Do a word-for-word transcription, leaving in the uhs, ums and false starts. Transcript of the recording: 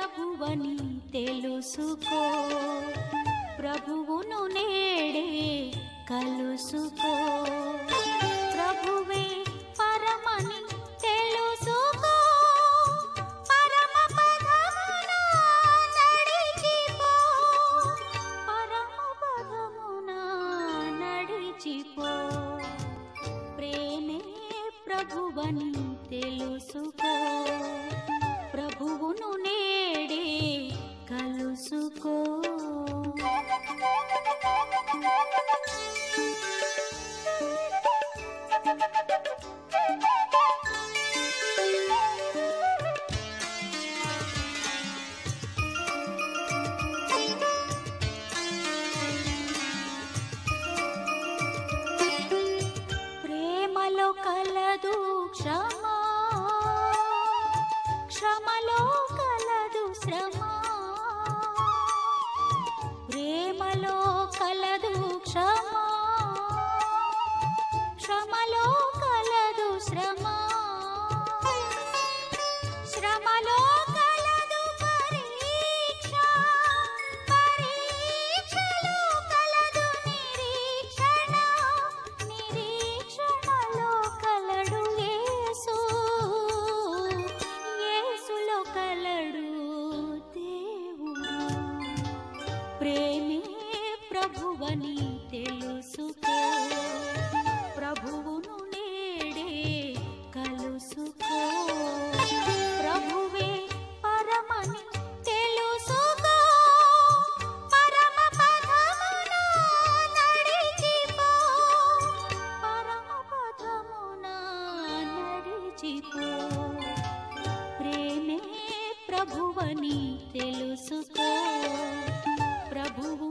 ప్రభువని తెలుసుకో, ప్రభువును నేడే కలుసుకో. ప్రభువే పరమని తెలుసుకో, పరమ పదమున నడిచిపో, పరమ పదమున నడిచిపో. ప్రేమే ప్రభువని తెలుసుకో, ప్రభువును నేడే కలుసుకో. ప్రేమలో కలదు క్షమ, క్షమలో కలదు శ్రమ. ప్రేమలో కలదు క్షమ, క్షమలో కలదు శ్రమ. శ్రమలో కలదు పరీక్ష, పరీక్షలో కలదు నిరీక్షణ, నిరీక్షణలో కలడు యేసు, యేసులో కలడు దేవుడు. ప్రేమే ప్రభువని తెలుసుకో, ప్రభువును నేడే కలుసుకో. ప్రభువే పరమని తెలుసుకో, పరమ పదమున నడిచిపో, పరమ పదమున నడిచిపో. ప్రేమే ప్రభువని తెలుసుకో, ప్రభువు